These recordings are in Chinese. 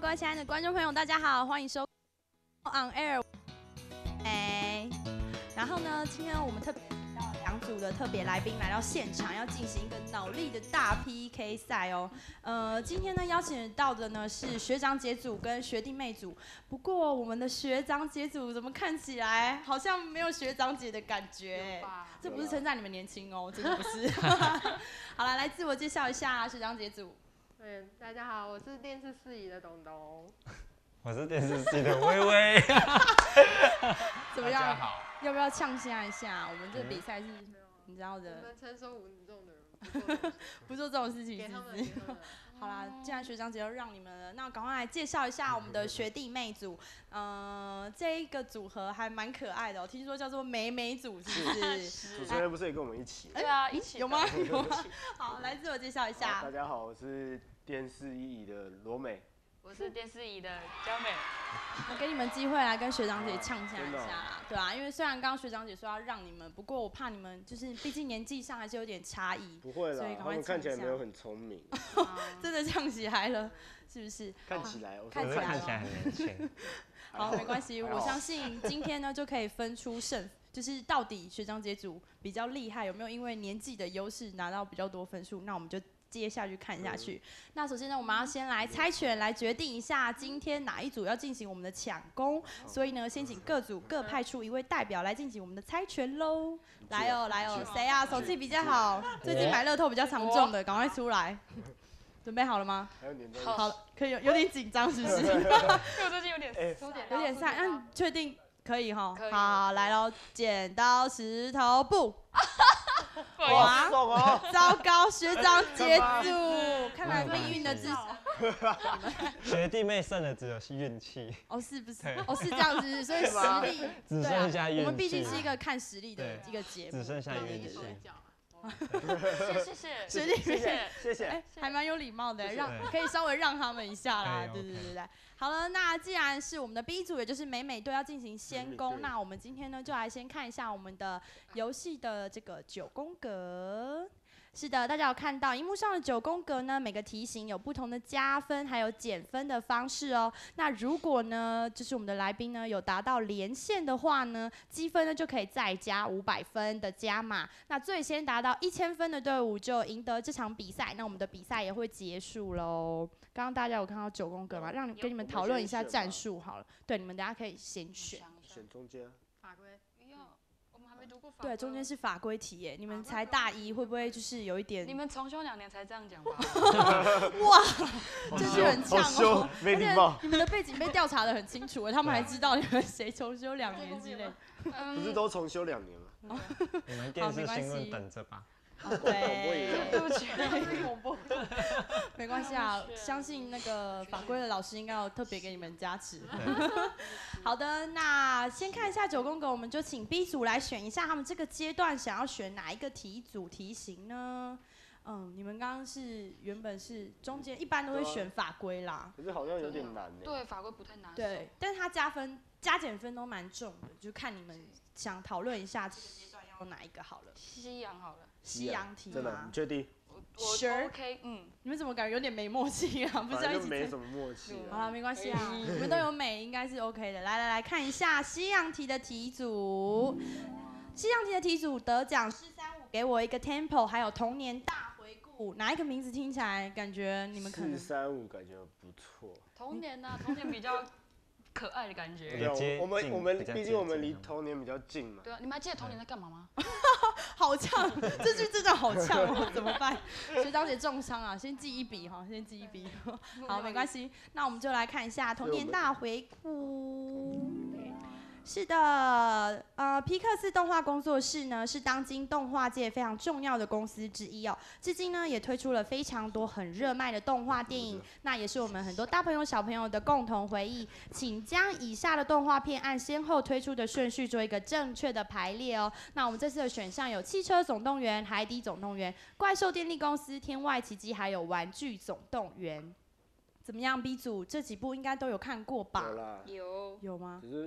位亲爱的观众朋友，大家好，欢迎收看 On Air。然后呢，今天我们特别请到两组的特别来宾来到现场，要进行一个脑力的大 PK 赛哦。今天呢邀请到的呢是学长姐组跟学弟妹组，不过我们的学长姐组怎么看起来好像没有学长姐的感觉？这不是称赞你们年轻哦，真的不是。好了，来自我介绍一下学长姐组。 大家好，我是电视四仪的东东。 我是电视系的微微。 怎么样？要不要呛下一下？我们这个比赛是，你知道的。 我们成熟稳重的人， 不做这种事情， 给他们。 好啦，既然学长姐都让你们了，那赶快来介绍一下我们的学弟妹组。这一个组合还蛮可爱的哦，听说叫做美美组，是不是？ 主持人不是也跟我们一起？ 对啊，一起。 有吗？有吗？好，来自我介绍一下。 大家好，我是电视一仪的罗美。 我是电视仪的娇美。 我给你们机会来跟学长姐呛下一下啦，对啊，因为虽然刚刚学长姐说要让你们，不过我怕你们就是毕竟年纪上还是有点差异。 不会啦，他们看起来没有很聪明。 真的呛起来了，是不是？ 看起来， 看起来很年轻。 好，没关系，我相信今天呢就可以分出就是到底学长姐组比较厉害，有没有因为年纪的优势拿到比较多分数？那我们就接下去看下去。那首先呢，我们要先来猜拳，来决定一下今天哪一组要进行我们的抢攻。所以呢，先请各组各派出一位代表来进行我们的猜拳喽。来哦，来哦，谁啊？手气比较好，最近买乐透比较常中的，赶快出来。准备好了吗？好，可以，有点紧张是不是？ 因为我最近有点晒，那你确定可以哈？好，来喽，剪刀石头布。 哇， 糟糕，学长姐组，看来命运的支持。 学弟妹剩的只有运气。 哦，是不是？哦，是这样子，所以实力只剩下运气。 我们毕竟是一个看实力的一个节目， 只剩下运气。 谢谢，还蛮有礼貌的，可以稍微让他们一下啦，对。好了，那既然是我们的 B 组，也就是美美队要进行先攻，那我们今天呢就来先看一下我们的游戏的这个9宫格。是的，大家有看到荧幕上的9宫格呢，每个题型有不同的加分还有减分的方式哦。那如果呢，就是我们的来宾呢有达到连线的话呢，积分呢就可以再加500分的加码。那最先达到1000分的队伍就赢得这场比赛。那我们的比赛也会结束喽。刚刚大家有看到9宫格吗？跟你们讨论一下战术好了。对，你们等下可以先选。 选中间。 法规。 对，中间是法规题耶，你们才大一，会不会就是有一点？ 你们重修2年才这样讲吧？ 哇，真是很呛哦！ 没礼貌。 你们的背景被调查得很清楚，他们还知道你们谁重修2年之类。 不是都重修2年吗？ 你们电视新闻等着吧。 对不起，恐怖。没关系啊，相信那个法规的老师应该有特别给你们加持。好的，那先看一下9宫格，我们就请 B 组来选一下他们这个阶段想要选哪一个题型呢？你们刚刚原本是中间，一般都会选法规啦。 可是好像有点难呢。 对，法规不太难。 对，但是它加减分都蛮重的，就看你们想讨论一下这个阶段要哪一个好了。 西洋好了。 西洋题真的，你确定？ 我 OK， 你们怎么感觉有点没默契啊？不是要一起？ 没什么默契。 好了，没关系啊，你们都有美，应该是 OK 的。来看一下西洋题的题组。西洋题的题组得奖是3-5，给我一个 tempo， 还有童年大回顾。哪一个名字听起来感觉你们可能 4-3-5感觉不错。 童年啊，童年比较可爱的感觉。 对，我们毕竟我们离童年比较近嘛。 对啊，你们还记得童年在干嘛吗？ 好呛，这句真的好呛哦，怎么办？学长姐重伤啊，先记一笔哈，先记一笔。好，没关系，那我们就来看一下童年大回顾。是的，皮克斯动画工作室呢是当今动画界非常重要的公司之一哦。至今呢也推出了非常多很热卖的动画电影，那也是我们很多大朋友小朋友的共同回忆。请将以下的动画片按先后推出的顺序做一个正确的排列哦。那我们这次的选项有《汽车总动员》、《海底总动员》、《怪兽电力公司》、《天外奇迹》还有《玩具总动员》。怎么样 ，B 组这几部应该都有看过吧？ 有啦。 有吗？ 只是不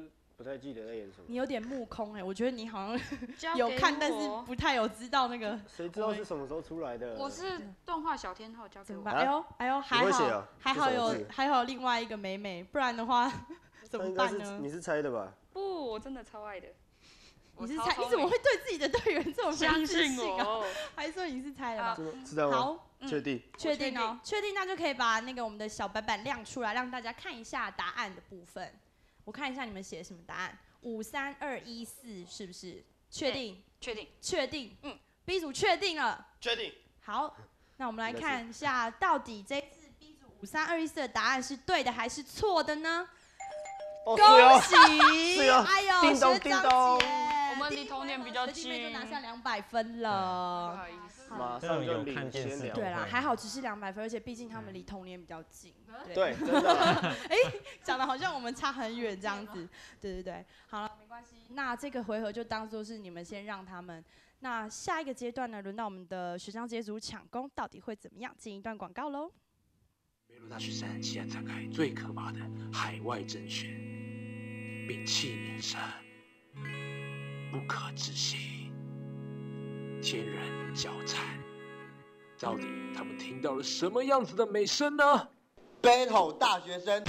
不太记得在演什么。 你有点目空哎，我觉得你好像交给有看，但是我不太有知道那个。 谁知道是什么时候出来的？ 我是动画小天后，交给我。 怎么办？哎呦哎呦，还好你会写哦还好有这什么字还好另外一个美美，不然的话怎么应该办呢？ 是你是猜的吧？ 不，我真的超爱的。 你是猜？你怎么会对自己的队员这么相没自信信啊？ 我？ 还说你是猜的吧？ 知道吗？ 好， 确定？ 确定哦，确定，那就可以把那个我们的小白板亮出来，让大家看一下答案的部分。我看一下你们写什么答案，5、3、2、1、4，是不是？确定？ 确定。 确定。B 组确定了。 确定。 好，那我们来看一下，到底这次 B 组5、3、2、1、4的答案是对的还是错的呢？ 哦， 恭喜！ 是哦哎呦， 叮咚学长叮咚姐， 我们离童年比较学弟妹就近拿下200分不了。 好意思。 马上就领先2 对啦， 分。 还好只是200分，而且毕竟他们离童年比较近。 对，真的。 讲的好像我们差很远这样子。对对对，好了，没关系。那这个回合就当做是你们先让他们。那下一个阶段呢，轮到我们的学长姐组抢攻，到底会怎么样？进一段广告喽。 美鲁大雪山西岸展开最可怕的海外甄选，屏气凝神，不可置信，天人交战。到底他们听到了什么样子的美声呢 ？Battle 大学生。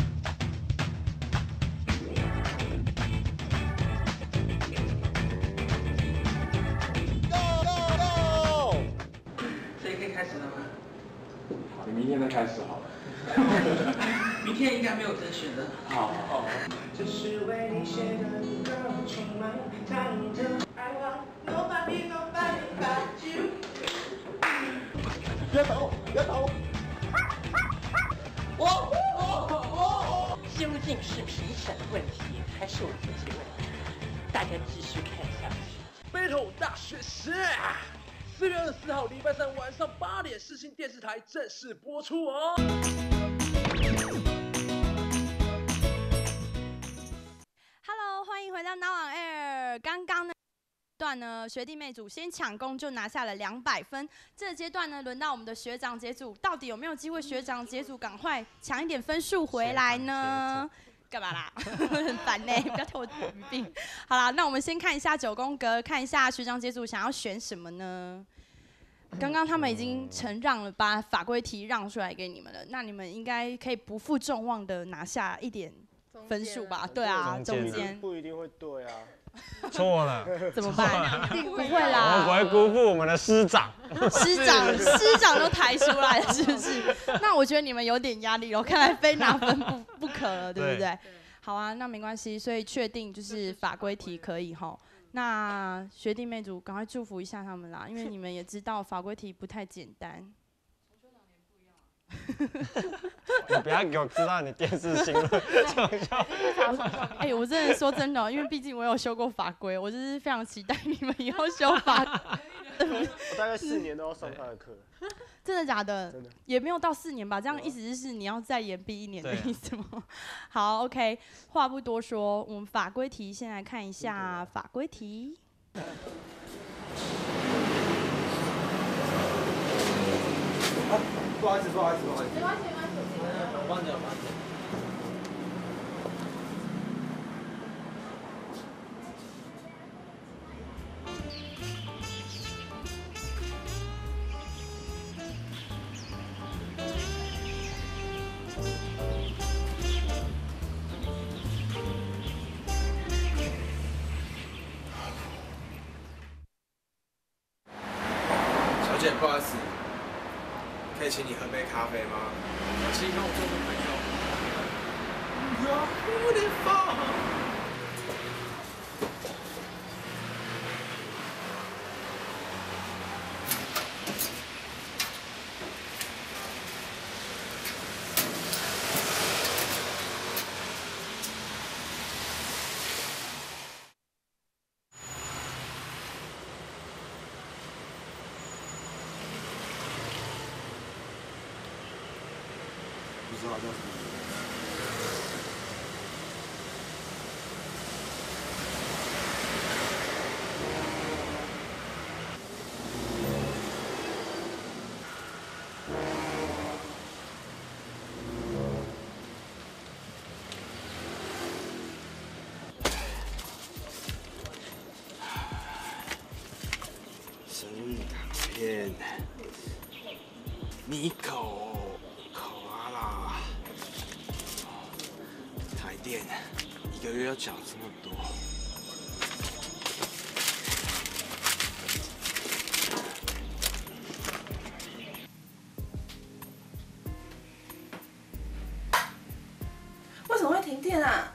谁可以开始了吗？ 好，你明天再开始好了。 明天应该没有甄选的。 好。 这是为你写的歌，充满爱的爱望 ，Nobody but you。 别走，别走！ 究竟是评审的问题，还是我自己的问题？大家继续看下去。 Battle 大学生，4月24号礼拜三晚上8点，世新电视台正式播出哦。 Hello， 欢迎回到 Now on Air。刚刚呢段呢，学弟妹组先抢攻就拿下了200分。这个阶段呢，轮到我们的学长姐组，到底有没有机会学长姐组赶快抢一点分数回来呢？干嘛啦？很烦呢，不要偷语病。好啦，那我们先看一下9宫格，看一下学长姐组想要选什么呢？刚刚他们已经承让了，把法规题让出来给你们了，那你们应该可以不负众望的拿下一点分数吧？对啊，中间不一定会对啊。 错了， 怎么办？不会我啦， 们不会辜负我们的师长。 师长都抬出来了，是不是？那我觉得你们有点压力了，看来非拿分不可了，对不对？好啊，那没关系，所以确定就是法规题可以吼。那学弟妹组赶快祝福一下他们啦，因为你们也知道法规题不太简单。 你不要给我知道你电视新闻哎，我真的说真的，因为毕竟我有修过法规，我就是非常期待你们以后修法。 我大概4年都要上他的课。 真的假的？ 真的。 也没有到4年吧？这样意思是你要再延毕1年的意思吗？好 ，OK， 话不多说，我们法规题先来看一下法规题。 不好意思，没关系， 我忘记了。 小姐，不好意思，可以请你喝杯咖啡吗？请你跟我做个朋友。You're beautiful。 不知道叫什么。 米口啦，台电1个月要缴这么多。 为什么会停电啊？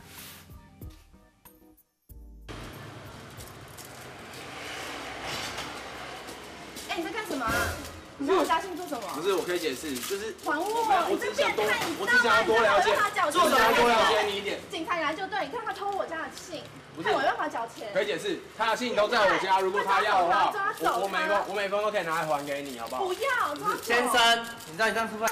哎，你在干什么啊？你在我家信做什么？ 不是，我可以解释，就是还我！你这变态，你知道吗？ 多了解， 做想要多了解你一点。 警察来就对，你看他偷我家的信，害我没办法缴钱。 可以解释，他的信都在我家，如果他要的话，我每封都可以拿来还给你，好不好？ 不要， 先生，你知道你这样出卖。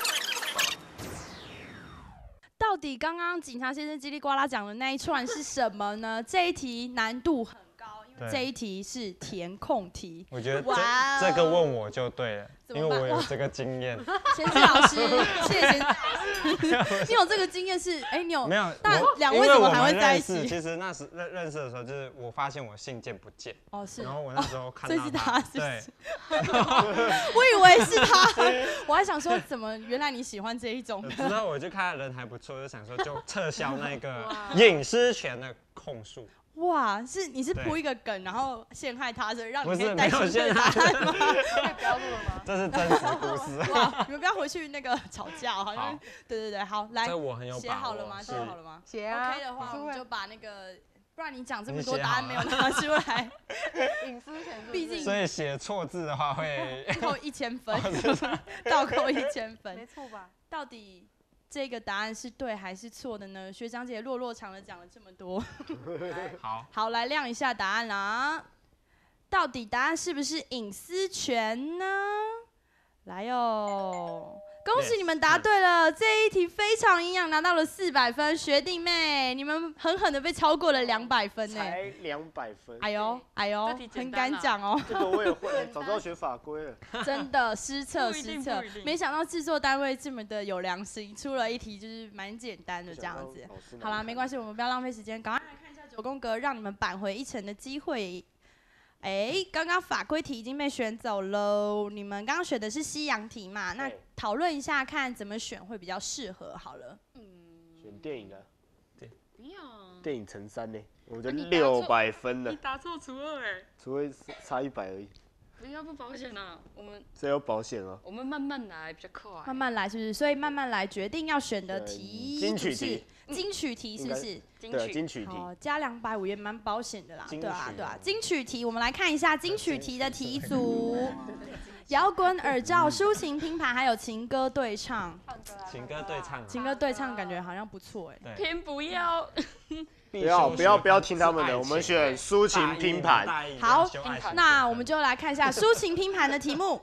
到底刚刚警察先生叽里呱啦讲的那一串是什么呢？这一题难度很高，因为这一题是填空题。 我觉得这个问我就对了，因为我有这个经验。 贤志老师，谢谢贤志老师。你有这个经验是？哎，你有？ 没有。 但两位怎么还会在一起？ 其实那时认识的时候，就是我发现我信件不见。 哦，是。 然后我那时候看到他， 对。 我以为是他，我还想说怎么原来你喜欢这一种的。 之后我就看他人还不错，就想说就撤销那个隐私权的控诉。 哇，你是铺一个梗，然后陷害他，所以让你不是没有陷害吗？ 可以不要录了吗？ 这是真实故事。 哇，你们不要回去那个吵架，好像对，好，来， 这我很有把握。 写好了吗？写好了吗？ 写啊。 OK 的话，我们就把那个，不然你讲这么多答案没有拿出来， 隐私权， 毕竟所以写错字的话会扣1000分，倒扣1000分， 没错吧？ 到底这个答案是对还是错的呢？学长姐落长的讲了这么多，好，来亮一下答案啦。到底答案是不是隐私权呢？来哟！恭喜你们答对了，这一题非常营养，拿到了400分。学弟妹，你们狠狠的被超过了200分呢， 才200分。 哎呦，很敢讲哦。 这个我也会，早知道学法规了。 真的失策，没想到制作单位这么的有良心，出了一题就是蛮简单的这样子。好啦，没关系，我们不要浪费时间，赶快来看一下9宫格，让你们扳回1城的机会。刚刚法规题已经被选走喽。你们刚刚选的是西洋题嘛？那讨论一下，看怎么选会比较适合。好了， 选电影的， 不要。 电影乘3呢，我的600分了。 你答错除2哎， 除非差100而已。 不要不保险啊，我们这有保险哦。 我们慢慢来比较快。 慢慢来是不是？所以慢慢来决定要选的题， 金曲题， 金曲题是不是？ 对，金曲题。 好，加250也蛮保险的啦。对啊。金曲题，我们来看一下金曲题的题组：摇滚耳罩、抒情拼盘，还有情歌对唱。 情歌对唱， 情歌对唱感觉好像不错哎。 偏不要。 不要听他们的，我们选抒情拼盘。 好，那我们就来看一下抒情拼盘的题目。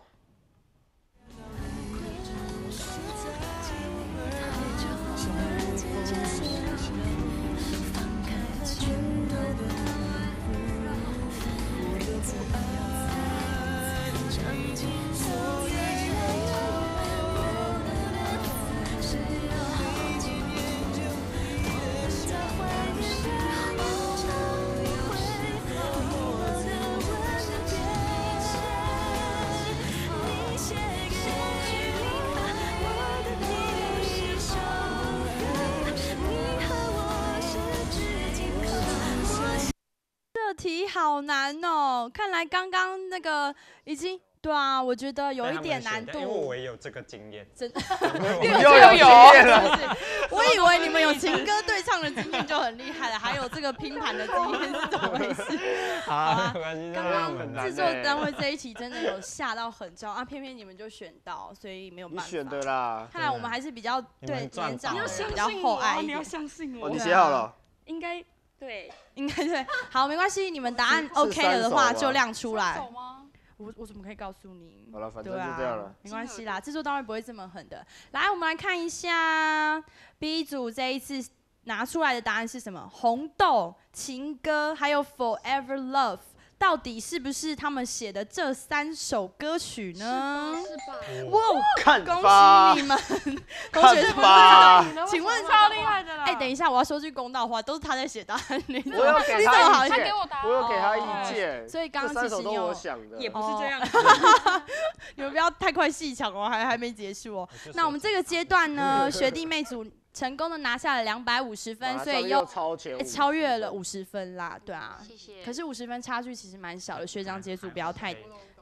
题好难哦，看来刚刚那个已经对啊，我觉得有一点难度。 因为我也有这个经验， 真的又有经验了。 我以为你们有情歌对唱的经验就很厉害了，还有这个拼盘的经验是怎么回事？好啊，刚刚制作单位这一题真的有下到很招啊，偏偏你们就选到，所以没有办法。 你选的啦。 看来我们还是比较对年长的比较厚爱一点。 你要相信我。 你写好了？ 应该。对， 应该对。好，没关系，你们答案 OK 了的话就亮出来。我怎么可以告诉你？ 好了，反正就这样了。 没关系啦，制作单位不会这么狠的。来，我们来看一下 B 组这一次拿出来的答案是什么？红豆、情歌，还有 Forever Love。 到底是不是他们写的这3首歌曲呢？ 是吧？ 哇， 看恭吧喜你们！同看学吧， 请问超厉害的啦！ 哎，等一下，我要说句公道话，都是他在写答案，你我有给你怎么好像他意见，我有给他意见， 所以刚刚这3首都其实有我想的， 也不是这样。 你们不要太快细抢哦，还没结束哦。那我们这个阶段呢，学弟妹组成功的拿下了250分，所以又超越了50分啦，对啊。 谢谢。 可是50分差距其实蛮小的，学长姐组不要太，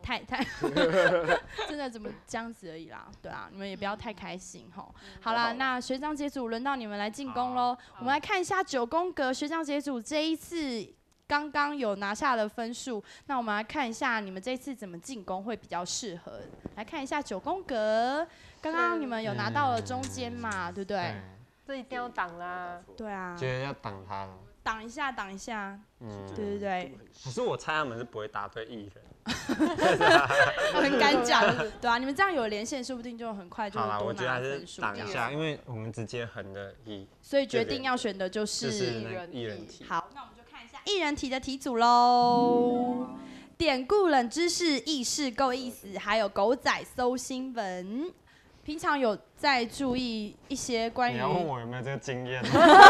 真的怎么这样子而已啦，对啊，你们也不要太开心吼。好啦，那学长姐组轮到你们来进攻喽。我们来看一下9宫格学长姐组这一次刚刚有拿下的分数，那我们来看一下你们这次怎么进攻会比较适合。来看一下9宫格，刚刚你们有拿到了中间嘛，对不对？ 这一定要挡啦。 对啊。 觉得要挡他了。 挡一下，挡一下。对对对。 可是我猜他们是不会答对艺人。 很敢讲，对啊，你们这样有连线，说不定就很快就多我觉得还是拿分数。 挡一下，因为我们直接横的1， 所以决定要选的就是艺人题。 好，那我们就看一下艺人题的题组喽。典故冷知识、意识够意思，还有狗仔搜新闻。平常有在注意一些关于…… 你要问我有没有这个经验？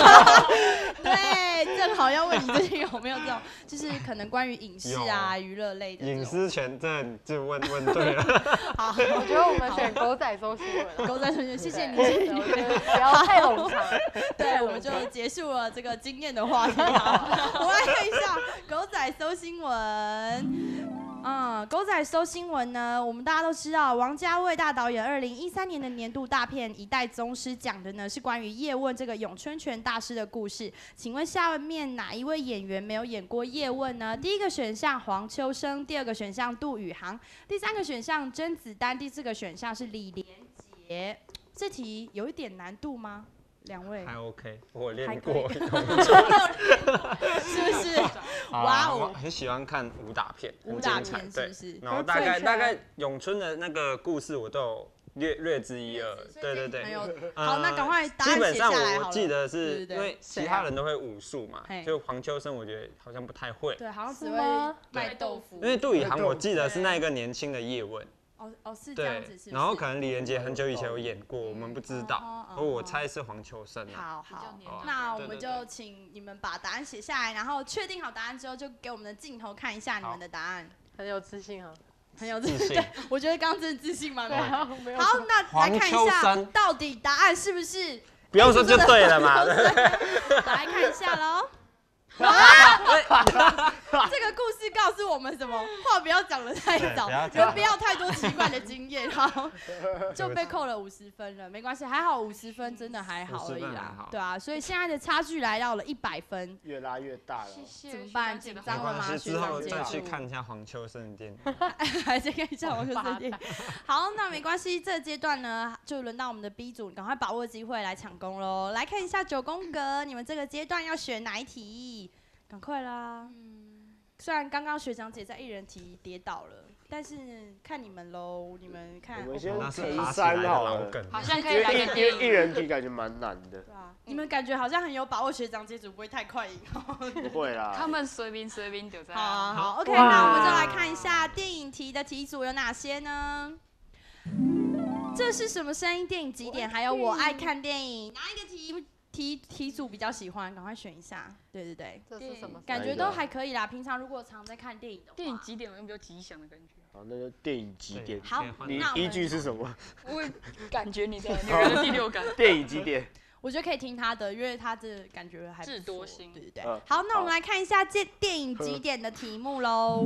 对，正好要问你最近有没有这种，就是可能关于影视啊、娱乐类的。 隐私权证就问对了。 好， 我觉得我们选狗仔搜新闻。 狗仔搜新闻，谢谢你， 不要太冗长。 对，我们就结束了这个经验的话题。我们来看一下狗仔搜新闻。狗仔搜新闻呢，我们大家都知道，王家卫大导演2013年的年度大片《一代宗师》讲的呢是关于叶问这个咏春拳大师的故事。请问下面哪一位演员没有演过叶问呢？第一个选项黄秋生，第2个选项杜宇航，第3个选项甄子丹，第4个选项是李连杰。这题有一点难度吗？2位还 OK， 我练过， 是不是？哇哦！ 我很喜欢看武打片， 武打片是不是？ 然后大概咏春的那个故事我都有略知一二。对对。 好，那赶快答案写下来好了。 基本上我记得是因为其他人都会武术嘛，就黄秋生我觉得好像不太会。 对，好像只会卖豆腐。 因为杜宇航我记得是那个年轻的叶问。 是这样子，是。 然后可能李连杰很久以前有演过，我们不知道。我猜是黄秋生。 好，那我们就请你们把答案写下来，然后确定好答案之后，就给我们的镜头看一下你们的答案。 很有自信哈， 很有自信。对，我觉得刚刚真的自信满满。好，那来看一下到底答案是不是？ 不用说就对了嘛。 来看一下喽。这个故事告诉我们什么？话不要讲得太早，人不要太多奇怪的经验，好，就被扣了50分了，没关系，还好50分真的还好而已啦，对啊，所以现在的差距来到了100分， 越拉越大了， 怎么办？紧张了吗？ 之后再去看一下黄秋生的电影， 还再看一下黄秋生的电影。好，那没关系，这个阶段呢，就轮到我们的 B 组，赶快把握机会来抢攻喽！来看一下9宫格，你们这个阶段要选哪一题？赶快啦！虽然刚刚学长姐在艺人题跌倒了，但是看你们喽，你们看。 我们先填3好了， 好像可以来个因为艺人题感觉蛮难的。 对啊，你们感觉好像很有把握，学长姐组不会太快赢。 不会啦。 他们随便就这样。 好 ，OK， 那我们就来看一下电影题的题组有哪些呢？这是什么声音？电影几点？还有我爱看电影，哪一个题组比较喜欢？赶快选一下。对， 这是什么？ 感觉都还可以啦。平常如果常在看电影的话， 电影几点有比较吉祥的感觉？ 好，那就电影几点？ 好， 你依据是什么？ 我感觉你的女人的第6感。 电影几点？ 我觉得可以听他的，因为他的感觉还智多星。 对。好，那我们来看一下电影几点的题目喽。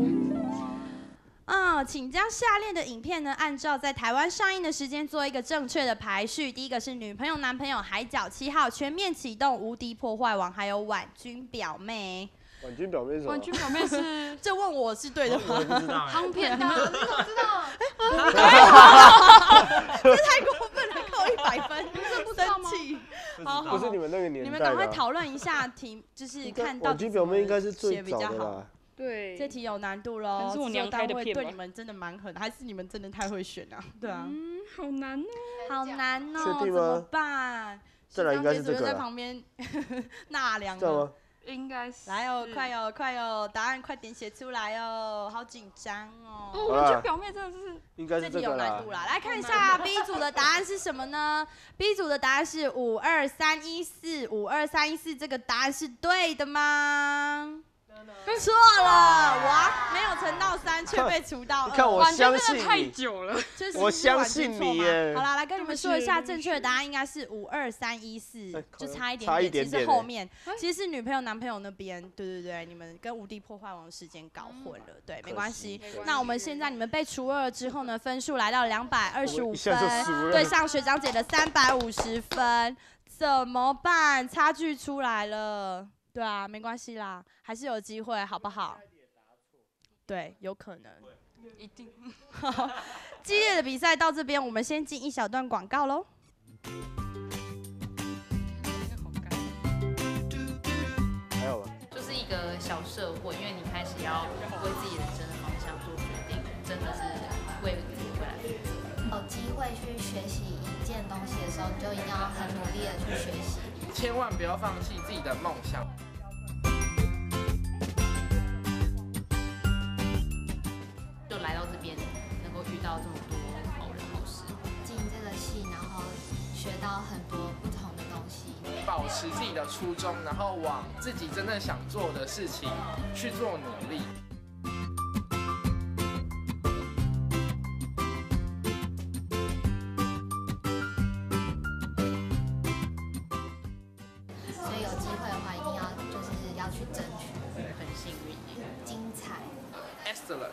请将下列的影片呢，按照在台湾上映的时间做一个正确的排序。第一个是女朋友、男朋友、海角7号、全面启动、无敌破坏王，还有婉君表妹。 婉君表妹是什么？ 婉君表妹是这问我是对的吗？ 我不知道。 夯片， 你怎么知道？ 这太过分了，扣100分，生气。 好，不是你们那个年代。 你们赶快讨论一下就是看到婉君表妹应该是最早的啦。 对， 这题有难度喽。 是我娘开的片吧？ 对你们真的蛮狠，还是你们真的太会选啊？对啊。 好难哦， 好难哦， 确定吗？ 怎么办？ 再来应该是这个。 在旁边纳凉。 这吗？ 应该是。 来哦，快哦，快哦，答案快点写出来哦，好紧张哦。 我觉得表妹真的是， 应该是这个有难度啦。来看一下 B 组的答案是什么呢 ？B 组的答案是52314，52314这个答案是对的吗？错了，哇，没有乘到3却被除到2。 你看我相信你， 太久了， 我相信你耶。 好啦，来跟你们说一下，正确的答案应该是52314，就差一点点。其实后面其实是女朋友男朋友那边，对，你们跟无敌破坏王的时间搞混了，对，没关系。那我们现在你们被除2之后呢，分数来到225分，对上学长姐的350分，怎么办？差距出来了。对啊，没关系啦，还是有机会，好不好？对，有可能， 一定。 激烈的比赛到这边，我们先进一小段广告喽。 还有吗？ 就是一个小社会，因为你开始要为自己人生的方向做决定，真的是为自己未来负责。 有机会去学习一件东西的时候，你就一定要很努力的去学习， 千万不要放弃自己的梦想。 就来到这边，能够遇到这么多好人好事， 进这个系，然后学到很多不同的东西， 保持自己的初衷，然后往自己真正想做的事情去做努力。 所以有机会的话，一定要去争取， 很幸运耶， 精彩 ，excellent。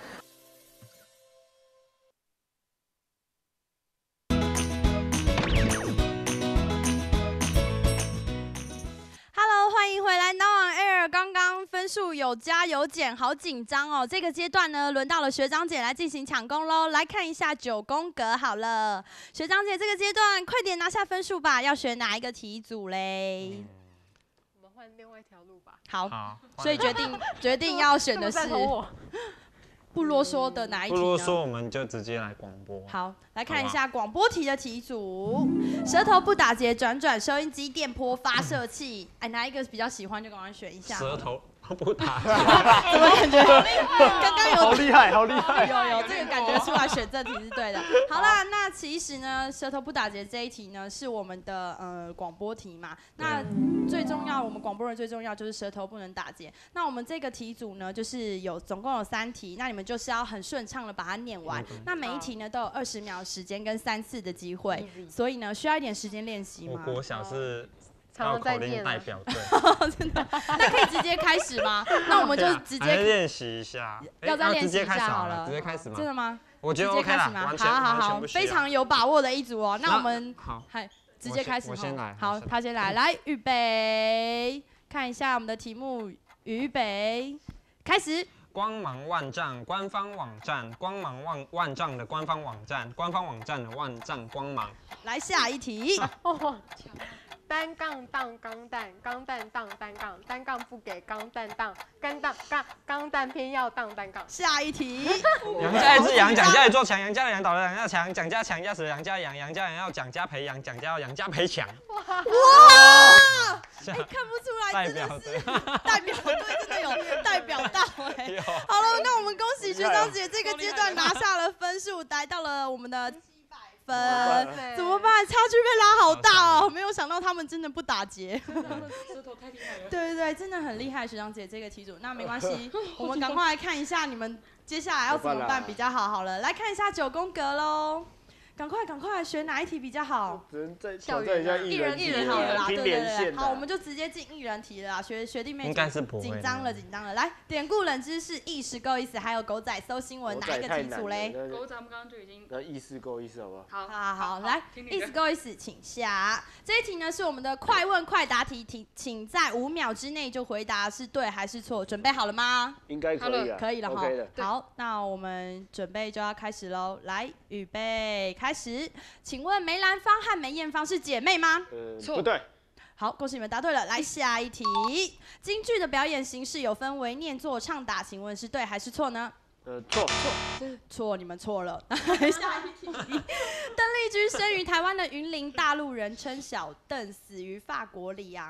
欢迎回来 Now on Air。刚刚分数有加有减，好紧张哦。这个阶段呢，轮到了学长姐来进行抢攻喽。来看一下9宫格好了，学长姐这个阶段快点拿下分数吧。要选哪一个题组嘞？ 我们换另外一条路吧。 好，所以决定要选的是不啰嗦的哪一题呢？ 不啰嗦，我们就直接来广播。 好，来看一下广播题的题组：舌头不打结，转收音机电波发射器。哎，哪一个比较喜欢就赶快选一下。 舌头不打结， 怎么感觉刚刚有好厉害，好厉害， 有这个感觉出来，选这题是对的。好啦，那其实呢，舌头不打结这一题呢是我们的广播题嘛。那最重要，我们广播人最重要就是舌头不能打结。那我们这个题组呢，就是总共有3题，那你们就是要很顺畅的把它念完。那每一题呢都有20秒时间跟3次的机会，所以呢需要一点时间练习吗？ 我国小是绕口令代表队， 真的？那可以直接开始吗？那我们就直接练习一下， 要再练习一下好了，直接开始吗？ 真的吗？ 我觉得 OK 啦，完全好，非常有把握的一组哦。那我们好， 直接开始。 我先来。 好，他先来，来预备，看一下我们的题目，预备，开始。 光芒万丈官方网站，光芒万丈的官方网站，官方网站的万丈光芒。 来下一题。 单杠当钢弹，钢弹当单杠，单杠不给钢弹当，钢弹偏要当单杠。 下一题。 杨家一只羊，蒋家一座墙，杨家的羊倒了，杨家强，蒋家强压死了杨家羊，杨家羊要蒋家赔羊，蒋家要杨家赔强。 哇！看不出来， 代表队真的有代表到哎。好了，那我们恭喜学长姐这个阶段拿下了分数，来到了我们的700分。怎么办？差距被拉好大哦！没有想到他们真的不打结。 舌头太厉害了。 对，真的很厉害，学长姐这个题组。那没关系，我们赶快来看一下你们接下来要怎么办比较好。好了，来看一下9宫格喽。赶快选哪一题比较好？ 只能再挑战一下一人好了啦， 对， 好，我们就直接进一人题了啦。学弟妹应该是不会紧张了。来，典故冷知识、意识够意思，还有狗仔搜新闻，哪一个题组嘞？ 狗仔我们刚刚就已经。 意思够意思，好不好？ 好，来，意思够意思，请下。这一题呢是我们的快问快答题，请在5秒之内就回答是对还是错。准备好了吗？ 应该可以了， 可以了哈。 OK 好，那我们准备就要开始喽。来，预备，开始。请问梅兰芳和梅艳芳是姐妹吗？ 不对。 好，恭喜你们答对了。来下一题，京剧的表演形式有分为念作、唱打，请问是对还是错呢？错，你们错了。下一题，邓丽君生于台湾的云林，大陆人称小邓，死于法国里昂。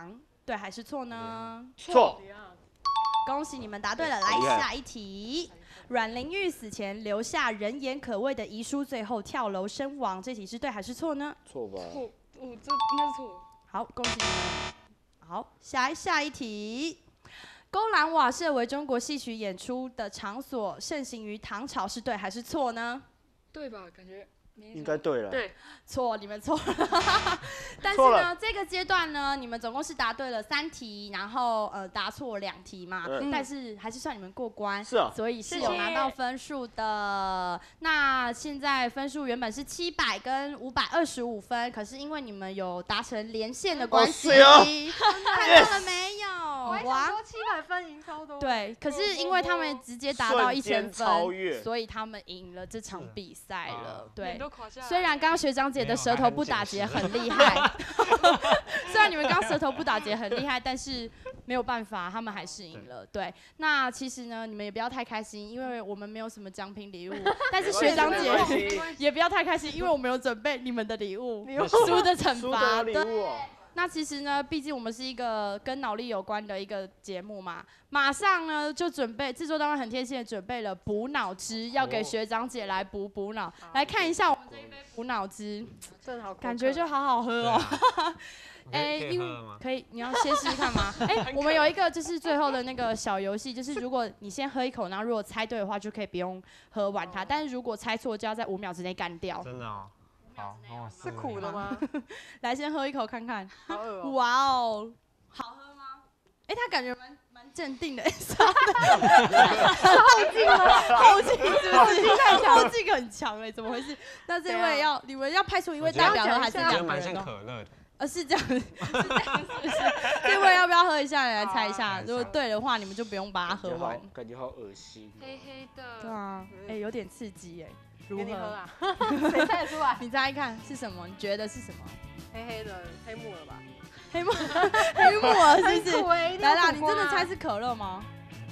对还是错呢？ 错。 恭喜你们答对了，来下一题。阮玲玉死前留下人言可畏的遗书，最后跳楼身亡，这题是对还是错呢？ 错吧？ 错，这应该是错。 好，恭喜你们。好，下一题。勾栏瓦舍为中国戏曲演出的场所，盛行于唐朝，是对还是错呢？ 对吧？感觉应该对了。 对， 错，你们错了。但是呢，这个阶段呢，你们总共是答对了3题，然后答错2题嘛，但是还是算你们过关， 是啊， 所以是有拿到分数的。那现在分数原本是700跟525分，可是因为你们有达成连线的关系，看到了没有？ 我还想说700分赢超多。 对，可是因为他们直接达到1000分，所以他们赢了这场比赛了。对。虽然刚刚学长姐的舌头不打结很厉害，虽然你们刚刚舌头不打结很厉害，但是没有办法，他们还是赢了。对，那其实呢，你们也不要太开心，因为我们没有什么奖品礼物，但是学长姐也不要太开心，因为我们有准备你们的礼物，输的惩罚。对。那其实呢，毕竟我们是一个跟脑力有关的一个节目嘛，马上呢就准备制作单位很贴心的准备了补脑汁，要给学长姐来补脑。来看一下我们这一杯补脑汁，感觉就好好喝哦。因为可以，你要先试试看吗？我们有一个就是最后的那个小游戏，就是如果你先喝一口，然后如果猜对的话，就可以不用喝完它，但是如果猜错，就要在5秒之内干掉。 真的哦。 是苦的吗？ 来，先喝一口看看。 好恶哦！ 哇哦，好喝吗？他感觉蛮镇定的，是后劲吗？ 后劲是不是？后劲很强怎么回事？那这位你们要派出一位代表还是2个人？ 蛮像可乐的。 是这样子，是这样子，是不是？这位要不要喝一下？来猜一下，如果对的话，你们就不用把它喝完。 感觉好恶心。 黑黑的。 对啊，有点刺激如何啊？谁猜得出来？ 你猜看是什么？你觉得是什么？ 黑黑的黑木耳吧？ 黑木耳是不是？来啦，你真的猜是可乐吗？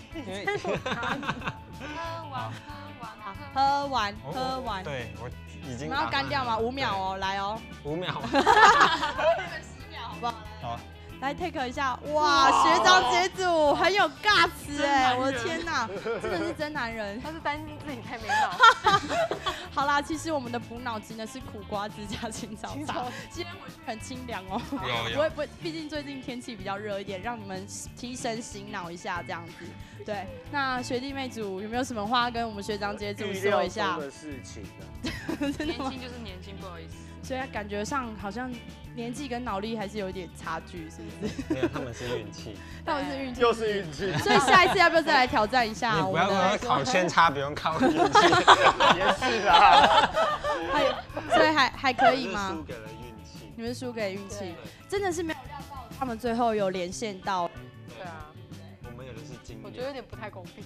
喝完。 对，我已经。 你们要干掉吗？5秒哦，来哦。 5秒。 10秒，好不好？好。来 take 一下，哇，学长姐组很有 guts 我的天哪，真的是真男人。 他是担心自己太没脑。 好啦，其实我们的补脑汁呢是苦瓜汁加青草茶，今天回去很清凉哦。不会，毕竟最近天气比较热一点，让你们提神醒脑一下这样子。对，那学弟妹组有没有什么话跟我们学长姐组说一下？ 的事情年轻就是年轻，不好意思。 所以感觉上好像年纪跟脑力还是有点差距，是不是？ 没有，他们是运气。 他们是运气， 又是运气。 所以下一次要不要再来挑战一下？ 你不要考偏差，不用靠运气。 也是啊。 所以还可以吗？ 输给了运气。 你们输给运气，真的是没有料到他们最后有连线到。 对啊。 我们有的是经验。 我觉得有点不太公平。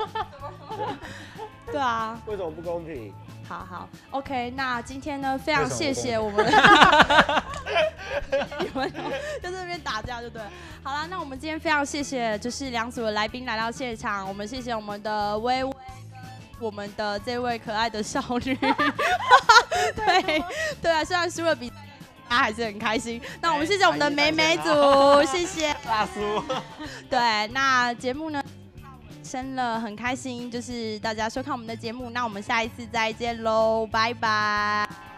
对啊。 为什么不公平？ 好 ，OK， 那今天呢，非常谢谢我们，你们就在那边打架就对了。好啦，那我们今天非常谢谢，就是2组的来宾来到现场，我们谢谢我们的薇薇跟我们的这位可爱的少女，对啊，虽然输了比赛，大家还是很开心。那我们谢谢我们的美美组，谢谢大叔。 对，那节目呢？生了很开心，就是大家收看我们的节目，那我们下一次再见喽，拜拜。